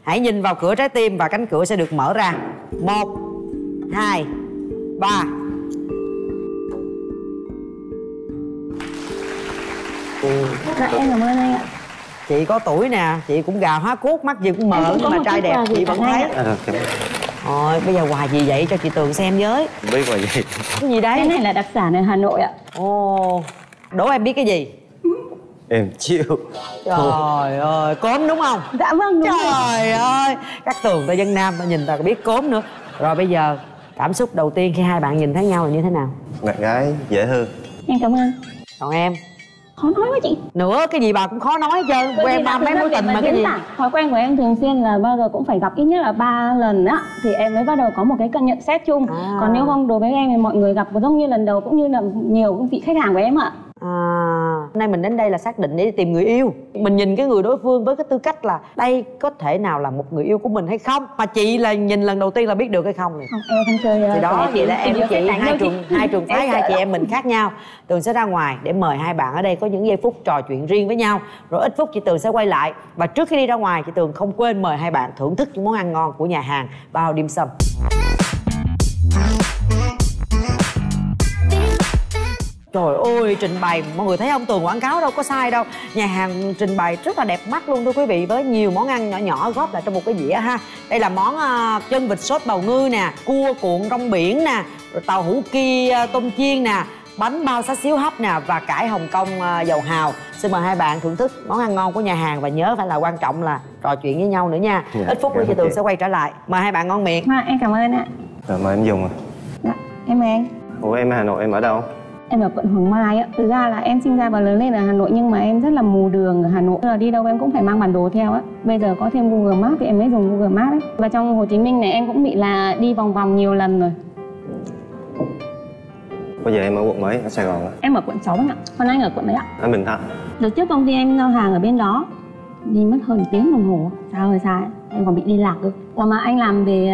Hãy nhìn vào cửa trái tim và cánh cửa sẽ được mở ra. 1, 2, 3. Dạ em cảm ơn anh ạ. Chị có tuổi nè, chị cũng gà hóa cốt, mắt gì cũng mờ nhưng mà trai đẹp chị vẫn thấy. Rồi bây giờ quà gì vậy cho chị Tường xem với. Không biết quà gì. Cái gì đấy? Cái này là đặc sản ở Hà Nội ạ. Ồ, đố em biết cái gì? Em chịu. Trời ơi, cốm đúng không? Dạ vâng, đúng rồi. Trời ơi, các Tường ta dân Nam ta nhìn ta biết cốm nữa. Rồi bây giờ cảm xúc đầu tiên khi hai bạn nhìn thấy nhau là như thế nào? Bạn gái dễ thương. Em cảm ơn. Còn em? Khó nói quá chị. Nữa cái gì bà cũng khó nói hết trơn. Quen ba mấy mối tình mà cái gì? Thói quen của em thường xuyên là bao giờ cũng phải gặp ít nhất là 3 lần á thì em mới bắt đầu có một cái cân nhận xét chung. Còn nếu không, đối với em thì mọi người gặp giống như lần đầu cũng như là nhiều vị khách hàng của em ạ. Hôm nay mình đến đây là xác định để tìm người yêu. Mình nhìn cái người đối phương với cái tư cách là đây có thể nào là một người yêu của mình hay không. Mà chị là nhìn lần đầu tiên là biết được hay không? Không, em không chơi. Thì đó, vậy là em với chị hai trường phái, hai chị em mình khác nhau. Tường sẽ ra ngoài để mời hai bạn ở đây có những giây phút trò chuyện riêng với nhau. Rồi ít phút chị Tường sẽ quay lại. Và trước khi đi ra ngoài, chị Tường không quên mời hai bạn thưởng thức những món ăn ngon của nhà hàng Bao Dim Sum. Trời ơi, trình bày mọi người thấy không, Tường quảng cáo đâu có sai đâu. Nhà hàng trình bày rất là đẹp mắt luôn thưa quý vị, với nhiều món ăn nhỏ nhỏ góp lại trong một cái dĩa ha. Đây là món chân vịt sốt bào ngư nè, cua cuộn rong biển nè, rồi tàu hũ ki tôm chiên nè, bánh bao xá xíu hấp nè và cải Hồng Kông dầu hào. Xin mời hai bạn thưởng thức món ăn ngon của nhà hàng và nhớ phải là quan trọng là trò chuyện với nhau nữa nha. Ít phút nữa chị Tường sẽ quay trở lại. Mời hai bạn ngon miệng. Em cảm ơn ạ. Rồi mời em dùng à. Dạ, em mời anh. Ủa em ở Hà Nội, em ở đâu? Em ở quận Hoàng Mai á. Thực ra là em sinh ra và lớn lên ở Hà Nội nhưng mà em rất là mù đường ở Hà Nội. Giờ đi đâu em cũng phải mang bản đồ theo á. Bây giờ có thêm Google Maps thì em mới dùng Google Maps ấy. Và trong Hồ Chí Minh này em cũng bị là đi vòng vòng nhiều lần rồi. Bây giờ em ở quận mấy? Ở Sài Gòn á? Em ở quận 6 ạ. Còn anh ở quận mấy ạ? Ở Bình Thạnh. Đợt trước công ty em giao hàng ở bên đó đi mất hơn 1 tiếng đồng hồ. Xa ơi xa, em còn bị liên lạc cơ. Còn mà anh làm về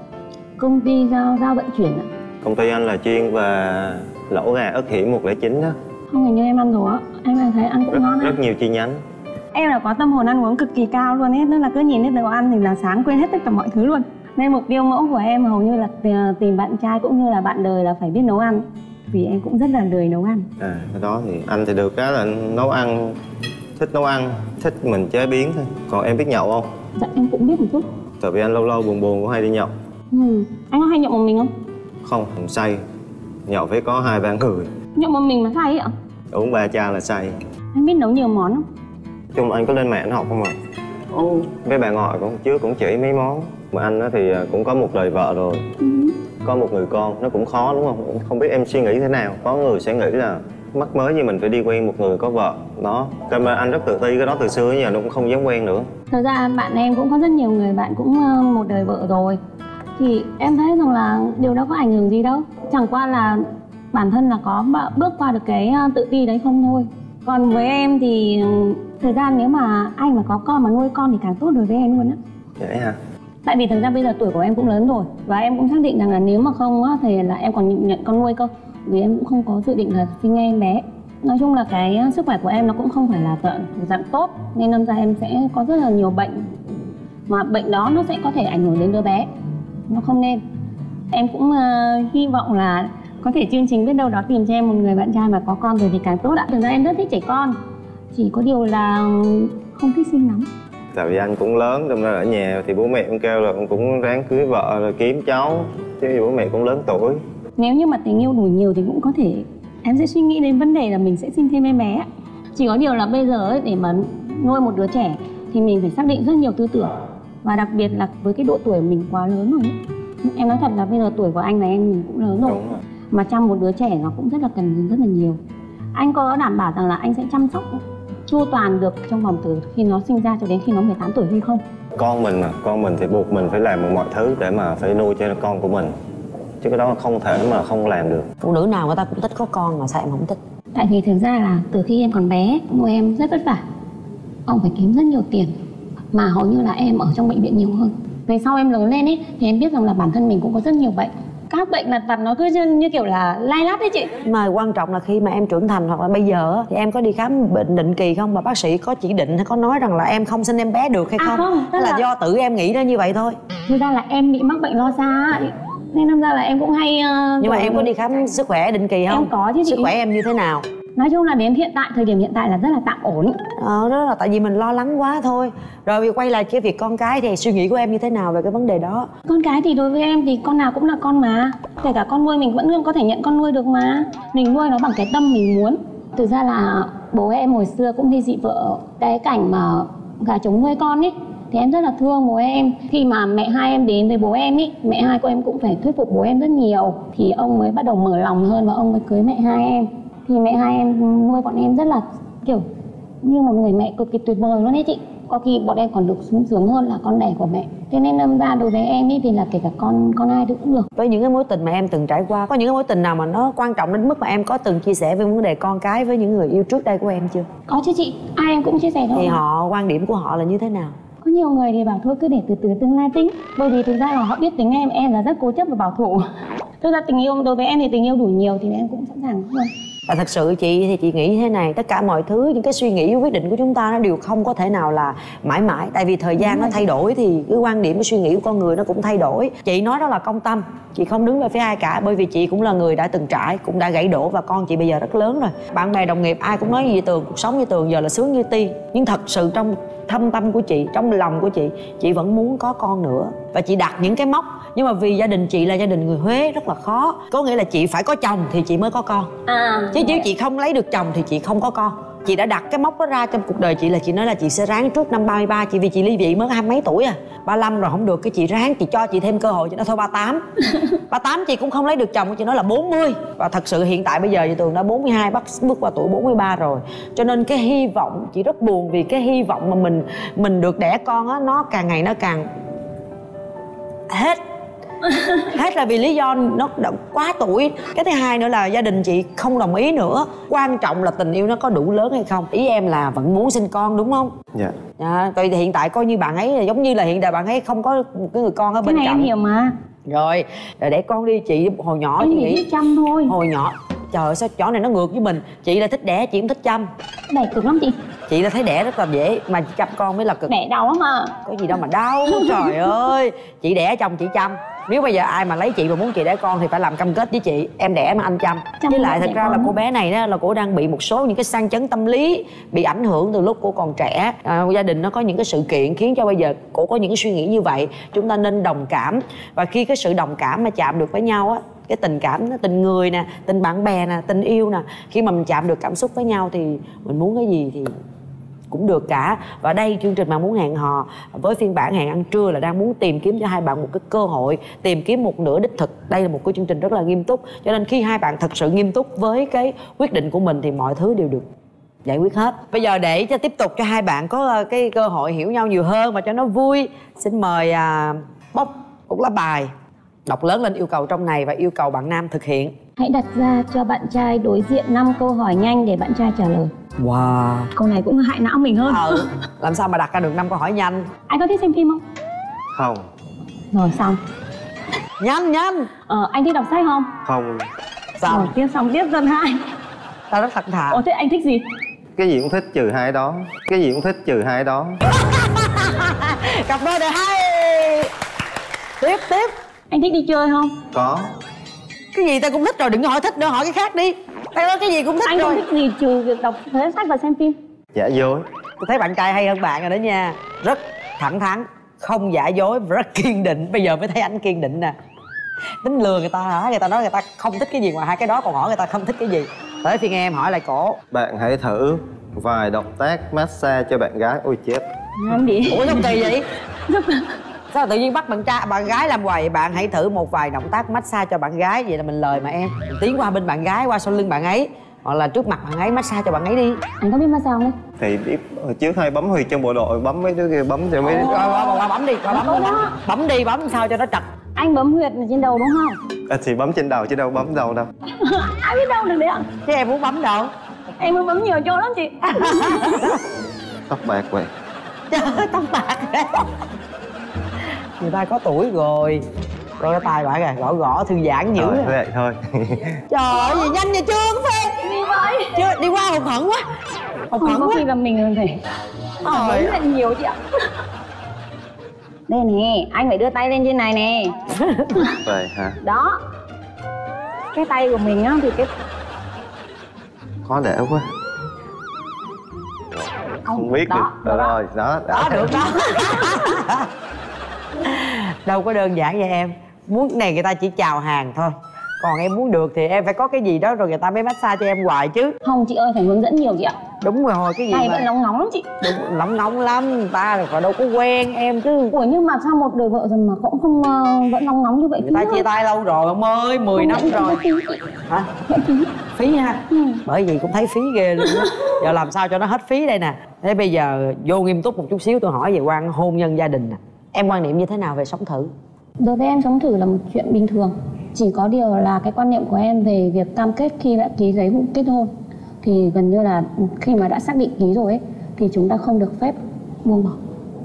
công ty giao vận chuyển ạ? Công ty anh là chuyên về lẩu gà ớt hiểm 109 đó. Không, hình như em ăn rồi á. Em thấy ăn cũng ngon á. Rất nhiều chi nhánh. Em là có tâm hồn ăn uống cực kỳ cao luôn ấy. Tức là cứ nhìn thấy đồ ăn thì là sáng quên hết tất cả mọi thứ luôn. Nên mục tiêu mẫu của em hầu như là tìm bạn trai cũng như là bạn đời là phải biết nấu ăn. Vì em cũng rất là lười nấu ăn. Cái đó thì anh thì được cái là nấu ăn, thích nấu ăn, thích mình chế biến thôi. Còn em biết nhậu không? Dạ em cũng biết một chút. Tại vì anh lâu lâu buồn cũng hay đi nhậu. Anh có hay nhậu một mình không? Không, mình say. Nhậu phải có 2-3 người. Nhậu một mình mà say ấy ạ? Uống 3 chai là say. Anh biết nấu nhiều món không? Chung anh có lên mạng anh học không ạ? Mấy bạn hỏi cũng trước cũng chỉ mấy món. Mà anh thì cũng có một đời vợ rồi. Có một người con, nó cũng khó đúng không? Không biết em suy nghĩ thế nào. Có người sẽ nghĩ là mắc mới như mình phải đi quen một người có vợ. Đó, cho nên anh rất tự ti cái đó từ xưa giờ nó cũng không dám quen nữa. Thật ra bạn em cũng có rất nhiều người bạn cũng một đời vợ rồi. Thì em thấy rằng là điều đó có ảnh hưởng gì đâu. Chẳng qua là bản thân là có bước qua được cái tự ti đấy không thôi. Còn với em thì thời gian nếu mà anh mà có con mà nuôi con thì càng tốt đối với em luôn á. Vậy hả? Tại vì thực ra bây giờ tuổi của em cũng lớn rồi. Và em cũng xác định rằng là nếu mà không á, thì là em còn nhận con nuôi cơ. Vì em cũng không có dự định là sinh em bé. Nói chung là cái sức khỏe của em nó cũng không phải là dạng tốt. Nên năm ra em sẽ có rất là nhiều bệnh. Mà bệnh đó nó sẽ có thể ảnh hưởng đến đứa bé. Nó không nên. Em cũng hy vọng là có thể chương trình biết đâu đó tìm cho em một người bạn trai mà có con rồi thì càng tốt ạ. Thực ra em rất thích trẻ con. Chỉ có điều là không thích sinh lắm. Tại vì anh cũng lớn, đâm ra ở nhà thì bố mẹ cũng kêu là cũng ráng cưới vợ rồi kiếm cháu. Chứ vì bố mẹ cũng lớn tuổi. Nếu như mà tình yêu đủ nhiều thì cũng có thể em sẽ suy nghĩ đến vấn đề là mình sẽ sinh thêm em bé. Chỉ có điều là bây giờ ấy, để mà nuôi một đứa trẻ thì mình phải xác định rất nhiều tư tưởng. Và đặc biệt là với cái độ tuổi mình quá lớn rồi ấy. Em nói thật là bây giờ tuổi của anh là em mình cũng lớn rồi. Mà chăm một đứa trẻ nó cũng rất là cần rất là nhiều. Anh có đảm bảo rằng là anh sẽ chăm sóc chu toàn được trong vòng từ khi nó sinh ra cho đến khi nó 18 tuổi hay không? Con mình mà, con mình thì buộc mình phải làm mọi thứ để mà phải nuôi cho con của mình. Chứ cái đó không thể mà không làm được. Phụ nữ nào người ta cũng thích có con mà sao em không thích? Tại vì thực ra là từ khi em còn bé, nuôi em rất vất vả. Ông phải kiếm rất nhiều tiền. Mà hầu như là em ở trong bệnh viện nhiều hơn. Về sau em lớn lên ấy, thì em biết rằng là bản thân mình cũng có rất nhiều bệnh. các bệnh lặt vặt nó cứ như kiểu là lai lắt đấy chị. Mà quan trọng là khi mà em trưởng thành hoặc là bây giờ thì em có đi khám bệnh định kỳ không, và bác sĩ có chỉ định hay có nói rằng là em không sinh em bé được hay không? Không, hay là do tự em nghĩ ra như vậy thôi? Thực ra là em bị mắc bệnh lo xa nên đâm ra là em cũng hay nhưng mà em có đi khám sức khỏe định kỳ không? Em có chứ chị. Sức khỏe em như thế nào? Nói chung là đến thời điểm hiện tại là rất là tạm ổn. Đó là tại vì mình lo lắng quá thôi. Rồi quay lại cái việc con cái thì suy nghĩ của em như thế nào về cái vấn đề đó? Con cái thì đối với em thì con nào cũng là con mà. Kể cả con nuôi mình vẫn có thể nhận con nuôi được mà. Mình nuôi nó bằng cái tâm mình muốn. Thực ra là bố em hồi xưa cũng ly dị vợ. Cái cảnh mà gà trống nuôi con ấy thì em rất là thương bố em. Khi mà mẹ hai em đến với bố em ý, mẹ hai của em cũng phải thuyết phục bố em rất nhiều thì ông mới bắt đầu mở lòng hơn và ông mới cưới mẹ hai em. Thì mẹ hai em nuôi bọn em rất là kiểu như một người mẹ cực kỳ tuyệt vời luôn ấy chị. Có khi bọn em còn được sung sướng hơn là con đẻ của mẹ. Thế nên đâm ra đối với em ý thì là kể cả con ai thì cũng được. Với những cái mối tình mà em từng trải qua, có những cái mối tình nào mà nó quan trọng đến mức mà em có từng chia sẻ về vấn đề con cái với những người yêu trước đây của em chưa? Có chứ chị, ai em cũng chia sẻ thôi. Thì quan điểm của họ là như thế nào? Có nhiều người thì bảo thôi cứ để từ từ tương lai tính. Bởi vì thực ra là họ biết tính em là rất cố chấp và bảo thủ. Thực ra tình yêu đối với em thì tình yêu đủ nhiều thì em cũng sẵn sàng hơn. Và thật sự chị thì chị nghĩ thế này, tất cả mọi thứ, những cái suy nghĩ, quyết định của chúng ta nó đều không có thể nào là mãi mãi. Tại vì thời gian nó thay đổi thì cái quan điểm, cái suy nghĩ của con người nó cũng thay đổi. Chị nói đó là công tâm, chị không đứng về phía ai cả. Bởi vì chị cũng là người đã từng trải, cũng đã gãy đổ và con chị bây giờ rất lớn rồi. Bạn bè đồng nghiệp ai cũng nói như Tường, cuộc sống như Tường giờ là sướng như tiên. Nhưng thật sự trong thâm tâm của chị, trong lòng của chị vẫn muốn có con nữa. Và chị đặt những cái mốc. Nhưng mà vì gia đình chị là gia đình người Huế rất là khó. Có nghĩa là chị phải có chồng thì chị mới có con. Chứ chị không lấy được chồng thì chị không có con. Chị đã đặt cái mốc đó ra trong cuộc đời chị là chị nói là chị sẽ ráng trước năm 33. Vì chị ly dị mới 20 mấy tuổi 35 rồi không được, cái chị ráng, chị cho chị thêm cơ hội. Chị nói thôi 38 38 chị cũng không lấy được chồng, chị nói là 40. Và thật sự hiện tại bây giờ chị Tường đã 42, bước qua tuổi 43 rồi. Cho nên cái hy vọng, chị rất buồn vì cái hy vọng mà mình được đẻ con á, nó càng ngày nó càng hết là vì lý do nó đã quá tuổi. Cái thứ hai nữa là gia đình chị không đồng ý nữa. Quan trọng là tình yêu nó có đủ lớn hay không. Ý em là vẫn muốn sinh con đúng không? Dạ. Tại vì hiện tại coi như bạn ấy là giống như là hiện tại bạn ấy không có một cái người con ở bên cạnh. Cái này em hiểu mà. Rồi để con đi. Chị hồi nhỏ em chị nghĩ chăm thôi. Hồi nhỏ trời ơi, sao chỗ này nó ngược với mình. Chị là thích đẻ, chị cũng thích chăm. Đẻ cực lắm chị. Chị là thấy đẻ rất là dễ, mà chăm con mới là cực. Đẻ đau lắm mà. Có gì đâu mà đau. Trời ơi, chị đẻ chồng chị chăm. Nếu bây giờ ai mà lấy chị mà muốn chị đẻ con thì phải làm cam kết với chị, em đẻ mà anh chăm. Với lại thật ra là cô bé này đó là cô đang bị một số những cái sang chấn tâm lý, bị ảnh hưởng từ lúc cô còn trẻ. Gia đình nó có những cái sự kiện khiến cho bây giờ cô có những cái suy nghĩ như vậy. Chúng ta nên đồng cảm, và khi cái sự đồng cảm mà chạm được với nhau á, cái tình cảm, tình người nè, tình bạn bè nè, tình yêu nè, khi mà mình chạm được cảm xúc với nhau thì mình muốn cái gì thì cũng được cả. Và đây chương trình mà muốn hẹn hò với phiên bản hẹn ăn trưa là đang muốn tìm kiếm cho hai bạn một cái cơ hội, tìm kiếm một nửa đích thực. Đây là một cái chương trình rất là nghiêm túc, cho nên khi hai bạn thật sự nghiêm túc với cái quyết định của mình thì mọi thứ đều được giải quyết hết. Bây giờ để cho tiếp tục cho hai bạn có cái cơ hội hiểu nhau nhiều hơn và cho nó vui, xin mời bóc một lá bài, đọc lớn lên yêu cầu trong này và yêu cầu bạn nam thực hiện. Hãy đặt ra cho bạn trai đối diện 5 câu hỏi nhanh để bạn trai trả lời. Wow, câu này cũng hại não mình hơn. Làm sao mà đặt ra được 5 câu hỏi nhanh. Anh có thích xem phim không? Không. Rồi xong. Nhanh. Anh thích đọc sách không? Không. Sao? Rồi, tiếp xong tiếp dân 2. Tao rất thật thà. Thế anh thích gì? Cái gì cũng thích trừ hai đó. Cái gì cũng thích trừ hai đó. Cặp đôi này hay. Tiếp. Anh thích đi chơi không? Có. Cái gì tao cũng thích rồi, đừng hỏi thích nữa, hỏi cái khác đi. Tao nói cái gì cũng thích anh rồi. Anh không thích gì trừ việc đọc sách và xem phim? Giả dối. Tôi thấy bạn trai hay hơn bạn rồi đó nha. Rất thẳng thắn, không giả dối, rất kiên định. Bây giờ mới thấy anh kiên định nè. Tính lừa người ta hả? Người ta nói người ta không thích cái gì ngoài hai cái đó, còn hỏi người ta không thích cái gì. Tới phiên em hỏi lại cổ. Bạn hãy thử vài động tác massage cho bạn gái. Ôi chết. Làm gì? Ủa sao kỳ vậy? Sao tự nhiên bắt bạn gái làm hoài vậy? Bạn hãy thử một vài động tác massage cho bạn gái. Vậy là mình lời mà em. Mình tiến qua bên bạn gái, qua sau lưng bạn ấy, hoặc là trước mặt bạn ấy, massage cho bạn ấy đi. Anh có biết massage không? Thì biết hồi trước hay bấm huy chương bộ đội, bấm mấy đứa kia, bấm cho mấy qua bấm đi, bấm đi, bấm sao cho nó trật. Anh bấm huyệt trên đầu đúng không? Thì bấm trên đầu chứ đâu bấm đầu đâu. Ai biết đâu được đấy ạ. Chứ em muốn bấm đâu? Em muốn bấm nhiều chỗ lắm chị. Tóc bạc vậy. Tóc bạc. Người ta có tuổi rồi. Rồi cái tay bả kìa, gõ gõ thư giãn dữ. Vậy thôi. Trời ơi, gì nhanh vậy chưa Phi? Đi vậy. Chưa, đi qua hụt hẫng quá. Hụt hẫng Có quá. khi là mình phải Trời rất là nhiều chị ạ. Đây nè, anh phải đưa tay lên trên này nè. Vậy hả? Đó. Cái tay của mình á thì cái Khó để quá. Không biết đó, được. Rồi, đó. đó được đó. Đâu có đơn giản vậy em. Muốn này người ta chỉ chào hàng thôi. Còn em muốn được thì em phải có cái gì đó rồi người ta mới massage cho em hoài chứ. không chị ơi, phải hướng dẫn nhiều chị ạ. Đúng rồi, cái gì Tay mà vẫn nóng nóng lắm chị. đúng, nóng nóng lắm. Ta rồi phải đâu có quen em chứ. Ủa nhưng mà sao một đời vợ rồi mà cũng không vẫn nóng nóng như vậy? Người ta chia tay lâu rồi ông ơi, 10 năm rồi. Hả? Phí ha. Bởi vì cũng thấy phí ghê luôn á. Giờ làm sao cho nó hết phí đây nè. Thế bây giờ vô nghiêm túc một chút xíu, tôi hỏi về hôn nhân gia đình nè. Em quan niệm như thế nào về sống thử? Đối với em sống thử là một chuyện bình thường. Chỉ có điều là cái quan niệm của em về việc cam kết khi đã ký giấy kết hôn thì gần như là khi mà đã xác định ký rồi ấy thì chúng ta không được phép buông bỏ.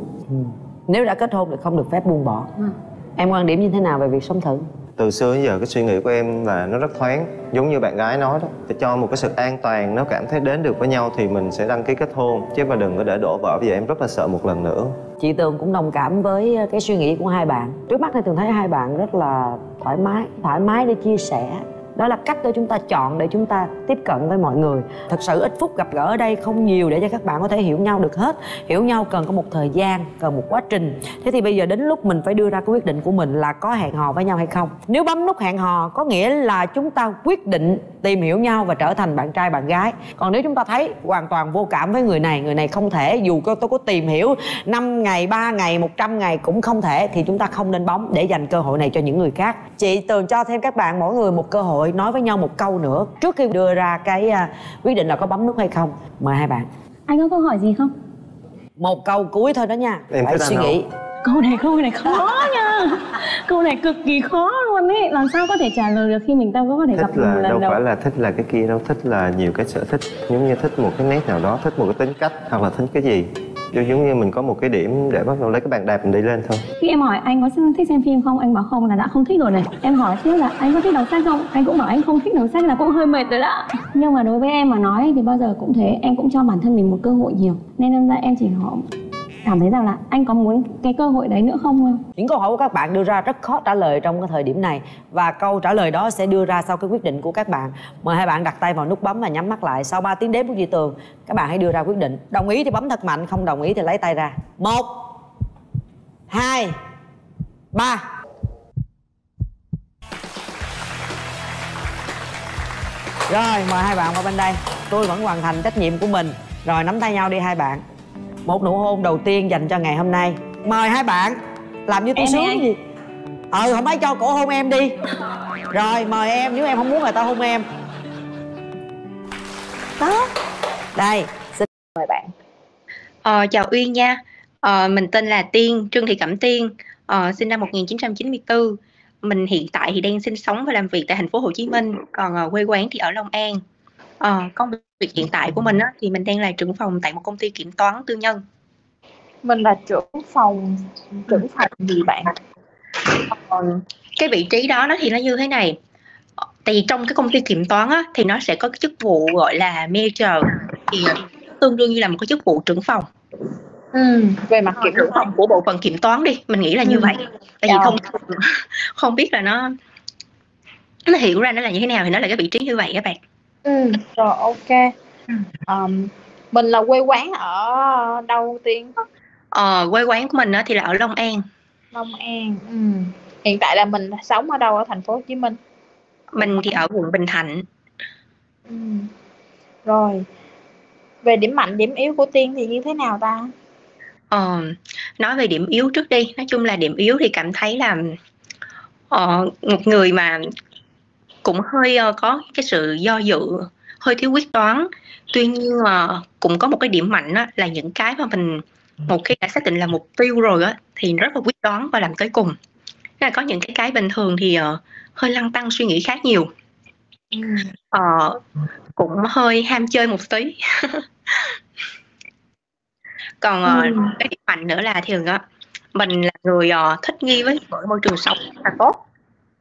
Nếu đã kết hôn thì không được phép buông bỏ. Em quan điểm như thế nào về việc sống thử? Từ xưa đến giờ cái suy nghĩ của em là nó rất thoáng. Giống như bạn gái nói đó, để cho một cái sự an toàn, nếu cảm thấy đến được với nhau thì mình sẽ đăng ký kết hôn, chứ mà đừng có để đổ vỡ. Bây giờ em rất là sợ một lần nữa. Chị Tường cũng đồng cảm với cái suy nghĩ của hai bạn. Trước mắt thì Tường thấy hai bạn rất là thoải mái để chia sẻ. Đó là cách để chúng ta chọn để chúng ta tiếp cận với mọi người. Thật sự ít phút gặp gỡ ở đây không nhiều để cho các bạn có thể hiểu nhau được hết. Hiểu nhau cần có một thời gian, cần một quá trình. Thế thì bây giờ đến lúc mình phải đưa ra cái quyết định của mình là có hẹn hò với nhau hay không. Nếu bấm nút hẹn hò có nghĩa là chúng ta quyết định tìm hiểu nhau và trở thành bạn trai bạn gái. Còn nếu chúng ta thấy hoàn toàn vô cảm với người này không thể, dù tôi có tìm hiểu 5 ngày, 3 ngày, 100 ngày cũng không thể, thì chúng ta không nên bấm để dành cơ hội này cho những người khác. Chị Tường cho thêm các bạn mỗi người một cơ hội nói với nhau một câu nữa trước khi đưa ra cái quyết định là có bấm nút hay không. Mời hai bạn. Anh có câu hỏi gì không? Một câu cuối thôi đó nha. Em phải suy nghĩ. Câu này khó nha. Câu này cực kỳ khó luôn ấy. Làm sao có thể trả lời được khi mình ta có thể gặp Thích là lần đâu đầu. phải là thích là cái kia đâu. Thích là nhiều cái sở thích. Giống như thích một cái nét nào đó, thích một cái tính cách, hoặc là thích cái gì. Giống như mình có một cái điểm để bắt đầu lấy cái bàn đạp mình đi lên thôi. Khi em hỏi anh có thích xem phim không, anh bảo không là đã không thích rồi này. Em hỏi tiếp là anh có thích đọc sách không, anh cũng bảo anh không thích đọc sách là cũng hơi mệt rồi đó. Nhưng mà đối với em mà nói thì bao giờ cũng thế, em cũng cho bản thân mình một cơ hội nhiều. Nên đâm ra em chỉ cảm thấy rằng là anh có muốn cái cơ hội đấy nữa không? Những câu hỏi của các bạn đưa ra rất khó trả lời trong cái thời điểm này. Và câu trả lời đó sẽ đưa ra sau cái quyết định của các bạn. Mời hai bạn đặt tay vào nút bấm và nhắm mắt lại. Sau 3 tiếng đếm của chị Tường, các bạn hãy đưa ra quyết định. Đồng ý thì bấm thật mạnh, không đồng ý thì lấy tay ra. 1 2 3. Rồi, mời hai bạn vào bên đây. Tôi vẫn hoàn thành trách nhiệm của mình. Rồi, nắm tay nhau đi hai bạn. Một nụ hôn đầu tiên dành cho ngày hôm nay. Mời hai bạn. Làm như tôi sướng gì. Không phải cho cổ hôn em đi. Rồi, mời em. Nếu em không muốn người ta hôn em. Đó. Đây, xin mời bạn. Chào Uyên nha. Mình tên là Tiên, Trương Thị Cẩm Tiên, sinh năm 1994. Mình hiện tại thì đang sinh sống và làm việc tại thành phố Hồ Chí Minh, còn quê quán thì ở Long An. Công việc hiện tại của mình thì mình đang là trưởng phòng tại một công ty kiểm toán tư nhân. Mình là trưởng phòng gì bạn? Cái vị trí đó thì nó như thế này. Tại vì trong cái công ty kiểm toán thì nó sẽ có cái chức vụ gọi là manager, thì tương đương như là một cái chức vụ trưởng phòng. Về mặt kiểm trưởng phòng của bộ phận kiểm toán đi, mình nghĩ là như vậy. Tại vì không biết là nó hiểu ra nó là như thế nào thì nó là cái vị trí như vậy các bạn. Rồi ok. Mình là quê quán ở đâu Tiên? Quê quán của mình thì là ở Long An. Long An. Hiện tại là mình sống ở đâu ở thành phố Hồ Chí Minh? Mình thì ở quận Bình Thạnh. Rồi. Về điểm mạnh, điểm yếu của Tiên thì như thế nào ta? Nói về điểm yếu trước đi. Nói chung là điểm yếu thì cảm thấy là một người mà cũng hơi có cái sự do dự, hơi thiếu quyết đoán. Tuy nhiên cũng có một cái điểm mạnh là những cái mà mình một khi đã xác định là mục tiêu rồi thì rất là quyết đoán và làm tới cùng. Là có những cái bình thường thì hơi lăn tăn suy nghĩ khá nhiều. Cũng hơi ham chơi một tí. Còn cái điểm mạnh nữa là thường mình là người thích nghi với môi trường sống rất là tốt.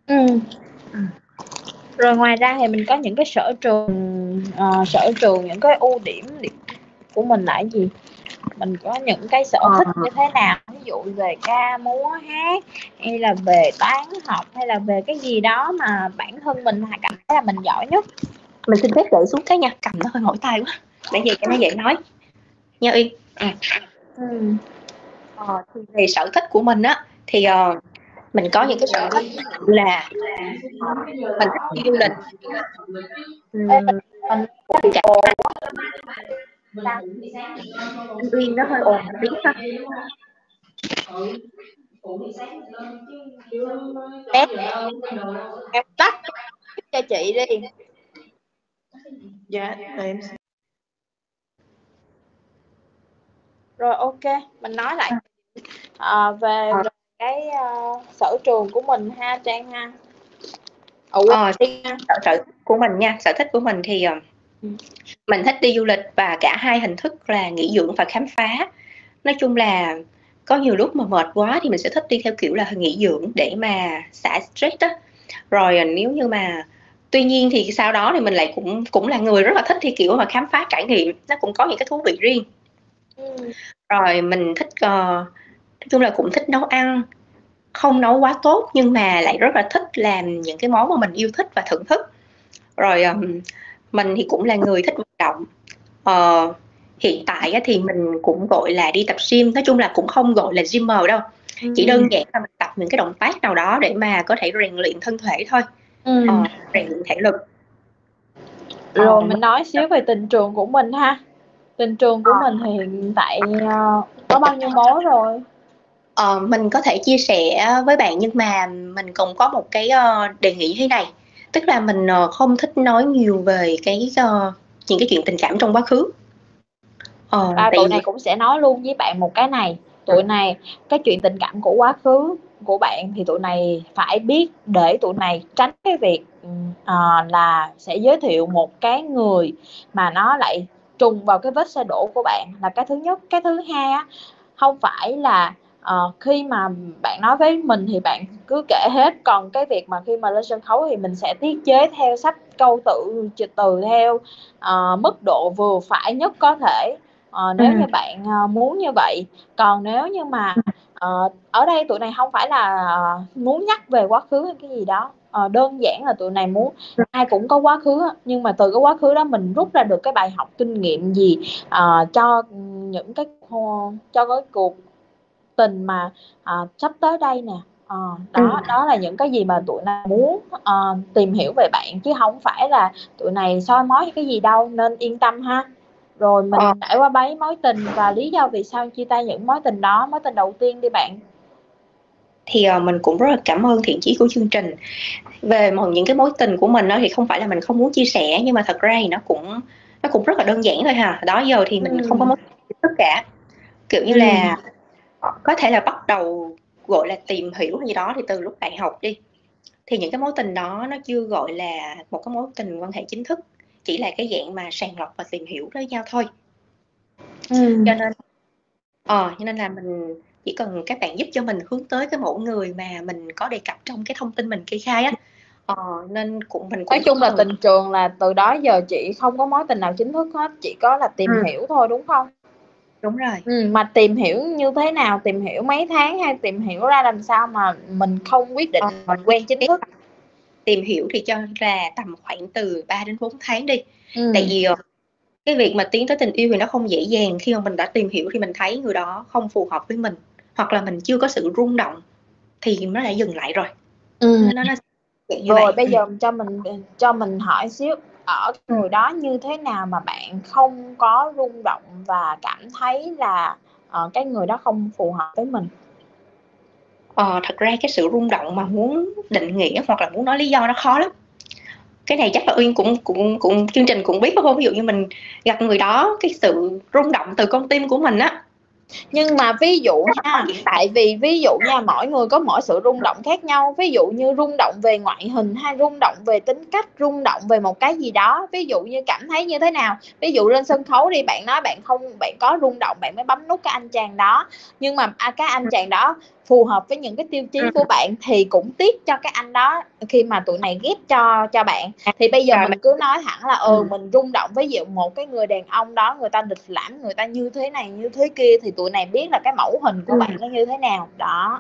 Ừ. Rồi ngoài ra thì mình có những cái sở trường, những cái ưu điểm của mình là cái gì? Mình có những cái sở thích như thế nào? Ví dụ về ca múa hát, hay là về toán học, hay là về cái gì đó mà bản thân mình cảm thấy là mình giỏi nhất? Mình xin phép để xuống cái nha, cầm nó hơi mỏi tay quá. Để vậy cho nó dễ nói nha Uyên. Thì về sở thích của mình á thì mình có những cái sở thích là mình thích đi du lịch. Cả anh Uyên nó hơi ồn một tí ha. Em tắt cho chị đi. Dạ, em. Rồi ok, mình nói lại về cái sở trường của mình ha Trang ha. Sở thích của mình nha, sở thích của mình thì mình thích đi du lịch và cả hai hình thức là nghỉ dưỡng và khám phá. Nói chung là có nhiều lúc mà mệt quá thì mình sẽ thích đi theo kiểu là nghỉ dưỡng để mà xả stress đó. Rồi nếu như mà tuy nhiên thì sau đó thì mình lại cũng là người rất là thích thì kiểu mà khám phá trải nghiệm, nó cũng có những cái thú vị riêng. Rồi mình thích nói chung là cũng thích nấu ăn, không nấu quá tốt nhưng mà lại rất là thích làm những cái món mà mình yêu thích và thưởng thức. Rồi mình thì cũng là người thích vận động. Hiện tại thì mình cũng gọi là đi tập gym, nói chung là cũng không gọi là gymmer đâu, chỉ đơn giản là mình tập những cái động tác nào đó để mà có thể rèn luyện thân thể thôi, rèn luyện thể lực. Rồi mình nói xíu về tình trường của mình ha. Tình trường của mình thì hiện tại có bao nhiêu mối rồi? Mình có thể chia sẻ với bạn nhưng mà mình cũng có một cái đề nghị thế này, tức là mình không thích nói nhiều về những cái chuyện tình cảm trong quá khứ. Tụi này cũng sẽ nói luôn với bạn một cái này, tụi này cái chuyện tình cảm của quá khứ của bạn thì tụi này phải biết để tụi này tránh cái việc là sẽ giới thiệu một cái người mà nó lại trùng vào cái vết xe đổ của bạn, là cái thứ nhất. Cái thứ hai á, không phải là khi mà bạn nói với mình thì bạn cứ kể hết, còn cái việc mà khi mà lên sân khấu thì mình sẽ tiết chế theo sách câu tự từ theo mức độ vừa phải nhất có thể. Nếu như bạn muốn như vậy. Còn nếu như mà ở đây tụi này không phải là muốn nhắc về quá khứ hay cái gì đó, đơn giản là tụi này muốn, ai cũng có quá khứ nhưng mà từ cái quá khứ đó mình rút ra được cái bài học kinh nghiệm gì cho những cái cuộc tình mà sắp tới đây nè. Đó là những cái gì mà tụi này muốn tìm hiểu về bạn, chứ không phải là tụi này soi mói cái gì đâu, nên yên tâm ha. Rồi mình trải qua 7 mối tình và lý do vì sao chia tay những mối tình đó. Mối tình đầu tiên đi bạn. Thì mình cũng rất là cảm ơn thiện chí của chương trình. Về những cái mối tình của mình đó thì không phải là mình không muốn chia sẻ, nhưng mà thật ra thì nó cũng rất là đơn giản thôi ha. Đó giờ thì mình không có mối tình tất cả, kiểu như là có thể là bắt đầu gọi là tìm hiểu hay gì đó thì từ lúc đại học đi, thì những cái mối tình đó nó chưa gọi là một cái mối tình quan hệ chính thức, chỉ là cái dạng mà sàng lọc và tìm hiểu với nhau thôi. Cho nên là mình chỉ cần các bạn giúp cho mình hướng tới cái mẫu người mà mình có đề cập trong cái thông tin mình kê khai á. Nên mình cũng nói chung là tình trường là từ đó giờ chị không có mối tình nào chính thức hết, chỉ có là tìm hiểu thôi, đúng không? Đúng rồi. Mà tìm hiểu như thế nào, tìm hiểu mấy tháng hay tìm hiểu ra làm sao mà mình không quyết định mình quen chính thức? Tìm hiểu thì cho là tầm khoảng từ 3 đến 4 tháng đi. Tại vì cái việc mà tiến tới tình yêu thì nó không dễ dàng. Khi mà mình đã tìm hiểu thì mình thấy người đó không phù hợp với mình, hoặc là mình chưa có sự rung động thì nó đã dừng lại rồi. Nó như rồi vậy. Bây giờ cho mình hỏi xíu, ở người đó như thế nào mà bạn không có rung động và cảm thấy là cái người đó không phù hợp với mình? Thật ra cái sự rung động mà muốn định nghĩa hoặc là muốn nói lý do nó khó lắm. Cái này chắc là Uyên cũng chương trình cũng biết phải không? Ví dụ như mình gặp người đó, cái sự rung động từ con tim của mình á. Nhưng mà ví dụ ha, tại vì ví dụ nha, mỗi người có mỗi sự rung động khác nhau. Ví dụ như rung động về ngoại hình, hay rung động về tính cách, rung động về một cái gì đó. Ví dụ như cảm thấy như thế nào? Ví dụ lên sân khấu đi, bạn nói bạn có rung động bạn mới bấm nút cái anh chàng đó. Nhưng mà cái anh chàng đó phù hợp với những cái tiêu chí của bạn thì cũng tiếc cho cái anh đó khi mà tụi này ghép cho bạn. Thì bây giờ mình cứ nói thẳng là mình rung động với một cái người đàn ông đó, người ta lịch lãm, người ta như thế này như thế kia, thì tụi này biết là cái mẫu hình của bạn nó như thế nào đó.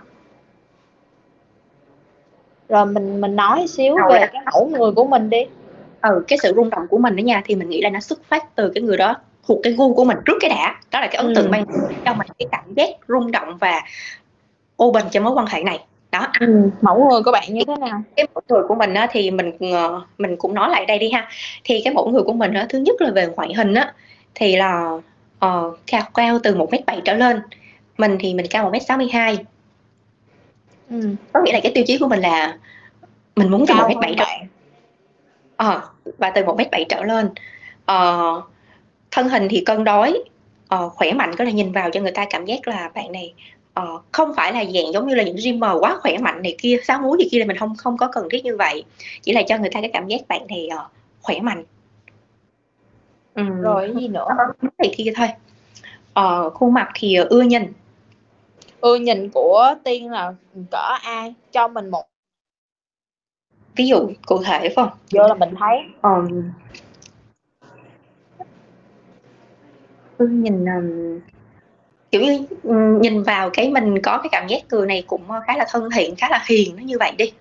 Rồi mình nói xíu về cái mẫu người của mình đi. Cái sự rung động của mình đó nha, thì mình nghĩ là nó xuất phát từ cái người đó thuộc cái gu của mình trước cái đã. Đó là cái ấn tượng ban đầu cho mình cái cảm giác rung động và open cho mối quan hệ này đó. Mẫu người của bạn như thế nào? Cái mẫu người của mình á, thì mình cũng nói lại đây đi ha. Thì cái mẫu người của mình á, thứ nhất là về ngoại hình á, thì là cao từ 1m7 trở lên. Mình thì mình cao 1m62. Có nghĩa là cái tiêu chí của mình là mình muốn từ 1m7 trở lên. Và từ 1m7 trở lên. Thân hình thì cân đối, khỏe mạnh, có là nhìn vào cho người ta cảm giác là bạn này không phải là dạng giống như là những dreamer quá khỏe mạnh này kia, sáu múi gì kia, là mình không có cần thiết như vậy. Chỉ là cho người ta cái cảm giác bạn này khỏe mạnh. Rồi gì nữa? Thì kia thôi. Khuôn mặt thì ưa nhìn. Ưa nhìn của Tiên là cỡ ai? Cho mình một ví dụ cụ thể phải không? Vô là mình thấy nhìn kiểu như nhìn vào cái mình có cái cảm giác người này cũng khá là thân thiện, khá là hiền, nó như vậy đi.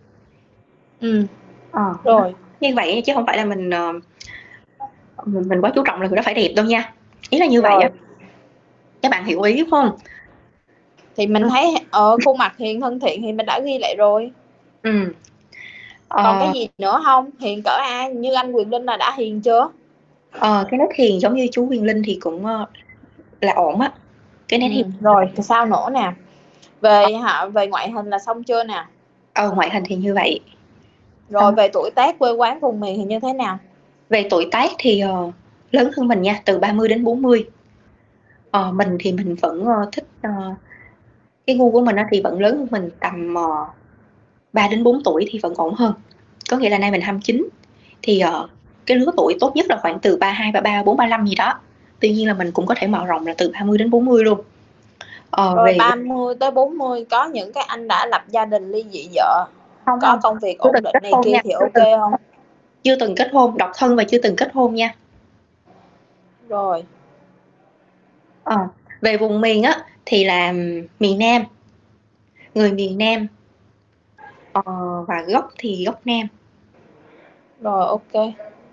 Rồi như vậy chứ không phải là mình quá chú trọng là người đó phải đẹp đâu nha, ý là như vậy á. Các bạn hiểu ý không? Thì mình thấy ở khuôn mặt hiền thân thiện thì mình đã ghi lại rồi. Còn cái gì nữa không? Hiền cỡ ai? Như anh Quyền Linh là đã hiền chưa? Cái nét hiền giống như chú Quyền Linh thì cũng là ổn á. Cái nét hiền. Rồi thì sao nữa nè? Về ngoại hình là xong chưa nè? Ngoại hình thì như vậy. Rồi về tuổi tác, quê quán, vùng miền thì như thế nào? Về tuổi tác thì lớn hơn mình nha, từ 30 đến 40. Mình thì mình vẫn thích cái gu của mình thì vẫn lớn hơn mình tầm 3 đến 4 tuổi thì vẫn ổn hơn. Có nghĩa là nay mình 29 thì cái lứa tuổi tốt nhất là khoảng từ 32, 33, 34, 35 gì đó. Tuy nhiên là mình cũng có thể mở rộng là từ 30 đến 40 luôn. Rồi về 30 tới 40 có những cái anh đã lập gia đình, ly dị vợ, có công việc ổn định này kia thì ok không? Chưa từng kết hôn, độc thân và chưa từng kết hôn nha. Rồi về vùng miền á thì là miền Nam, người miền Nam, và gốc thì gốc Nam. Rồi ok.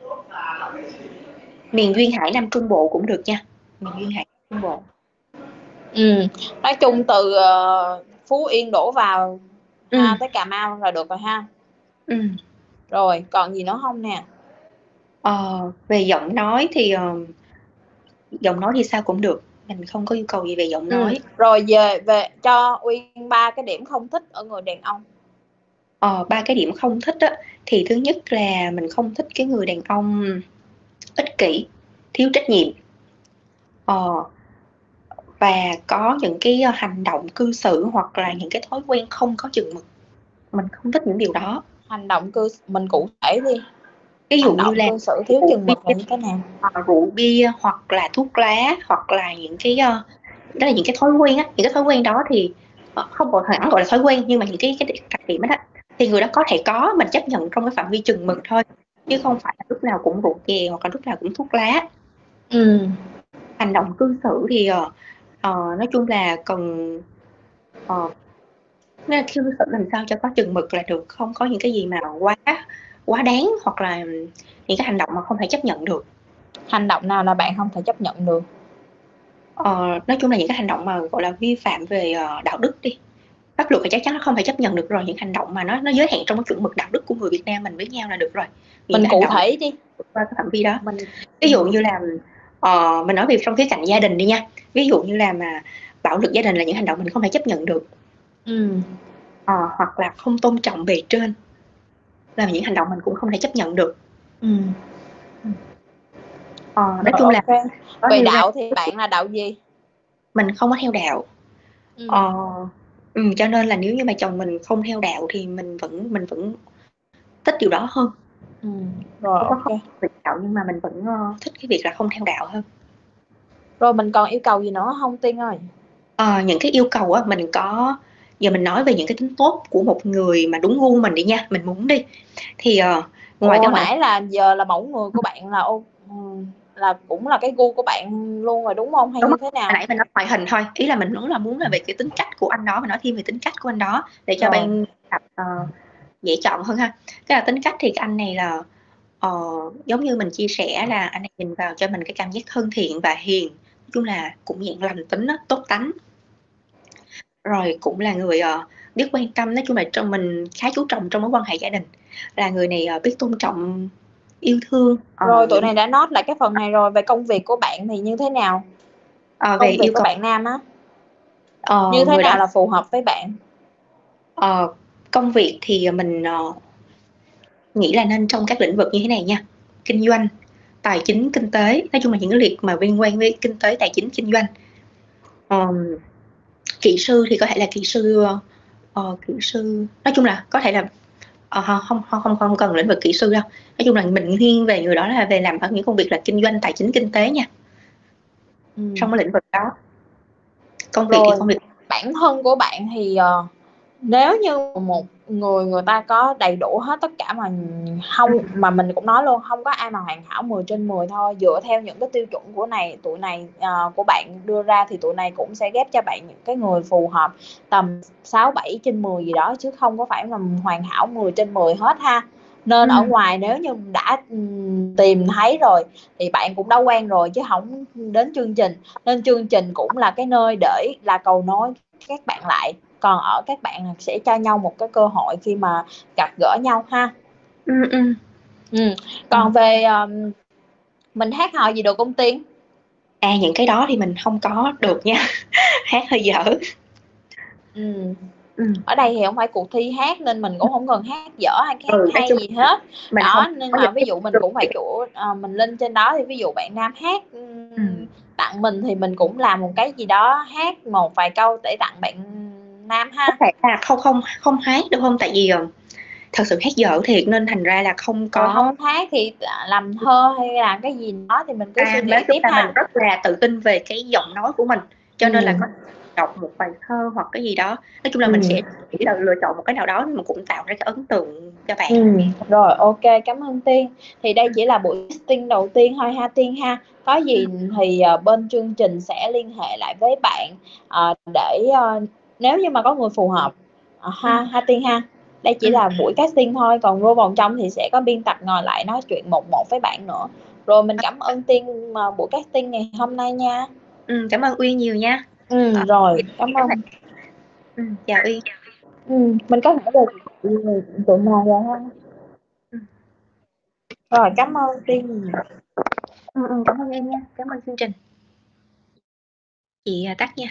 Miền Duyên Hải Nam Trung Bộ cũng được nha. Miền Duyên Hải Trung Bộ. Nói chung từ Phú Yên đổ vào tới Cà Mau là được rồi ha. Rồi còn gì nữa không nè? Về giọng nói thì sao cũng được, mình không có yêu cầu gì về giọng nói. Rồi về cho Uyên 3 cái điểm không thích ở người đàn ông. 3 cái điểm không thích á, thì thứ nhất là mình không thích cái người đàn ông ích kỷ, thiếu trách nhiệm, và có những cái hành động cư xử hoặc là những cái thói quen không có chừng mực. Mình không thích những điều đó. Hành động cư mình cụ thể đi. Ví dụ như là cư xử thiếu chừng mực là như thế nào? Rượu bia hoặc là thuốc lá, hoặc là những cái đó là những cái thói quen á. Những cái thói quen đó thì không hẳn gọi là thói quen, nhưng mà những cái đặc điểm đó thì người đó có thể có, mình chấp nhận trong cái phạm vi chừng mực thôi, chứ không phải là lúc nào cũng rượu chè hoặc là lúc nào cũng thuốc lá. Hành động cư xử thì nói chung là cần nên cư xử làm sao cho có chừng mực là được, không có những cái gì mà quá đáng, hoặc là những cái hành động mà không thể chấp nhận được. Hành động nào là bạn không thể chấp nhận được? Nói chung là những cái hành động mà gọi là vi phạm về đạo đức đi, pháp luật thì chắc chắn nó không thể chấp nhận được rồi. Những hành động mà nó giới hạn trong cái chuẩn mực đạo đức của người Việt Nam mình với nhau là được rồi. Mình cụ thể đi qua cái phạm vi đó. Ví dụ như là mình nói về trong khía cạnh gia đình đi nha. Ví dụ như là mà bạo lực gia đình là những hành động mình không thể chấp nhận được. Hoặc là không tôn trọng bề trên là những hành động mình cũng không thể chấp nhận được. Nói chung là về đạo thì bạn là đạo gì? Mình không có theo đạo. Cho nên là nếu như mà chồng mình không theo đạo thì mình vẫn thích điều đó hơn. Rồi ok. Không theo đạo nhưng mà mình vẫn thích cái việc là không theo đạo hơn. Rồi mình còn yêu cầu gì nữa không Tiên ơi? Những cái yêu cầu á, mình có giờ mình nói về những cái tính tốt của một người mà đúng gu mình đi nha, mình muốn đi. Thì ngoài Ủa, cái ngoại nãy là giờ là mẫu người của bạn là cũng là cái gu của bạn luôn rồi đúng không, hay đúng như không? thế nào? Hồi nãy mình nói ngoại hình thôi, ý là mình muốn là về cái tính cách của anh đó, mình nói thêm về tính cách của anh đó để cho Rồi. bạn gặp dễ chọn hơn ha. Cái là tính cách thì cái anh này là giống như mình chia sẻ là anh này nhìn vào cho mình cái cảm giác thân thiện và hiền, nói chung là cũng dạng lành tính đó, tốt tánh, rồi cũng là người biết quan tâm, nói chung là trong mình khá chú trọng trong mối quan hệ gia đình, là người này biết tôn trọng, yêu thương. Rồi tụi này đã nốt lại cái phần này rồi. Về công việc của bạn thì như thế nào? về Công việc yêu của cầu bạn nam á như thế người nào đó là phù hợp với bạn? công việc thì mình nghĩ là nên trong các lĩnh vực như thế này nha: kinh doanh, tài chính, kinh tế, nói chung là những cái việc mà liên quan với kinh tế, tài chính, kinh doanh. Kỹ sư thì có thể là kỹ sư nói chung là có thể là không cần lĩnh vực kỹ sư đâu, nói chung là mình thiên về người đó là về làm ở những công việc là kinh doanh, tài chính, kinh tế nha. Trong cái lĩnh vực đó. Công việc thì không việc. Bản thân của bạn thì nếu như một người ta có đầy đủ hết tất cả mà mình cũng nói luôn, không có ai mà hoàn hảo 10 trên 10 thôi. Dựa theo những cái tiêu chuẩn của tụi này của bạn đưa ra thì tụi này cũng sẽ ghép cho bạn những cái người phù hợp tầm 6, 7 trên 10 gì đó, chứ không có phải là hoàn hảo 10 trên 10 hết ha. Nên ở ngoài nếu như đã tìm thấy rồi thì bạn cũng đã quen rồi chứ không đến chương trình. Nên chương trình cũng là cái nơi để là cầu nối các bạn lại, còn ở các bạn sẽ cho nhau một cái cơ hội khi mà gặp gỡ nhau ha. Còn về mình hát hò gì được không Tiên? Những cái đó thì mình không có được nha. Hát hơi dở. Ở đây thì không phải cuộc thi hát nên mình cũng không cần hát dở hay hát hay gì hết đó, nên mà ví dụ mình cũng phải mình lên trên đó thì ví dụ bạn nam hát tặng mình thì mình cũng làm một cái gì đó, hát một vài câu để tặng bạn nam ha. Không hát được không, tại vì thật sự hát dở thiệt nên thành ra là không có. Rồi không hát thì làm thơ hay làm cái gì đó thì mình cứ suy nghĩ tiếp ha. Mình rất là tự tin về cái giọng nói của mình, cho nên là có đọc một bài thơ hoặc cái gì đó, nói chung là mình sẽ chỉ là lựa chọn một cái nào đó mà cũng tạo ra cái ấn tượng cho bạn. Rồi ok, cảm ơn Tiên. Thì đây chỉ là buổi casting đầu tiên thôi ha Tiên ha. Có gì thì bên chương trình sẽ liên hệ lại với bạn để nếu như mà có người phù hợp ha Tiên ha. Đây chỉ là buổi casting thôi, còn vô vòng trong thì sẽ có biên tập ngồi lại nói chuyện một với bạn nữa. Rồi mình cảm ơn Tiên buổi casting ngày hôm nay nha. Cảm ơn Uyên nhiều nha. Rồi cảm ơn. Chào Uyên. Mình có hỏi về tụi nào rồi ha. Rồi cảm ơn Tiên. Cảm ơn em nha, cảm ơn chương trình. Chị tắt nha.